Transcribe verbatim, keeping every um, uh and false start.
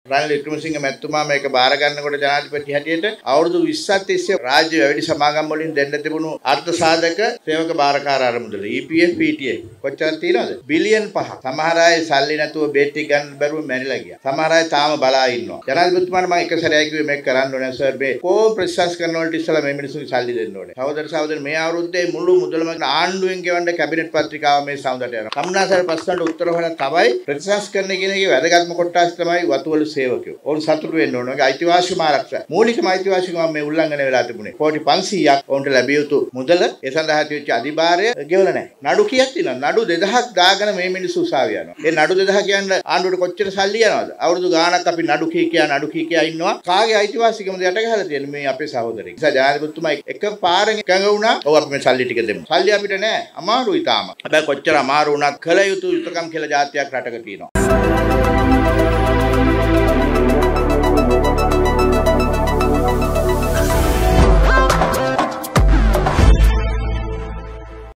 රනිල් වික්‍රමසිංහ මැතිතුමා මේක බාර ගන්නකොට ජනාධිපති හැටියට අවුරුදු විස්සක් තිස්සේ රාජ්‍ය වැඩි සමාගම් වලින් දෙන්න තිබුණු අර්ථ සාධක සේවක බාරකාර ආරමුදල E P F P T A කොච්චරද තියෙනවද? බිලියන් පහක්. සමහර අය සල්ලි නැතුව බේත් ටික ගන්න බැරුව මැරිලා ගියා. සමහර අය තාම බලා ඉන්නවා. ජනාධිපතිතුමාට මම එක සැරයක් කිව්වේ මේක කරන්න ඕනේ සර් මේ කොහොම ප්‍රතිශංස කරන වලට ඉස්සලා මේ මිනිස්සුන්ට සල්ලි දෙන්න ඕනේ. සහෝදර සහෝදරි මේ අවුරුද්දේ මුළු මුදලම ආණ්ඩුවෙන් ගෙවන්න කැබිනට් පත්‍රිකාව මේ සමුදට යනවා. කම්නාසර ප්‍රශ්නට උත්තර හොයන තමයි ප්‍රතිශංස කරන කියන එකේ වැදගත්ම කොටස් තමයි වතුවල සේවකයෝ. ඕන් සතුටු වෙන්න ඕන. ඒගේ අයිතිවාසිකම ආරක්ෂා. මූලිකම අයිතිවාසිකම මේ උල්ලංඝනය වෙලා තිබුණේ. කෝටි පන්සීයක් ඔවුන්ට ලැබිය යුතු මුදල ඒ සඳහා තියච්ච අධිභාරය ගෙවලා නැහැ. නඩු කීයක් තියෙනවද? නඩු දෙදහසක් දාගෙන මේ මිනිස්සු උසාවිය යනවා. ඒ නඩු දෙදහස කියන්නේ ආණ්ඩුවට කොච්චර සල්ලි යනවද? අවුරුදු ගාණක් අපි නඩු කී කියා නඩු කී කියා ඉන්නවා. කාගේ අයිතිවාසිකමද යට ගහලා තියෙන්නේ මේ අපේ සහෝදරෙක්. නිසා ජනාධිපතිතුමා එක පාරෙන් එකඟ වුණා. ඔව් අපි මේ සල්ලි ටික දෙමු. සල්ලි අපිට නැහැ. අමාරුයි තාම. හැබැයි කොච්චර අමාරු වුණත් කළ යුතු යුතුයකම් කියලා જાතියක් රටක තියෙනවා.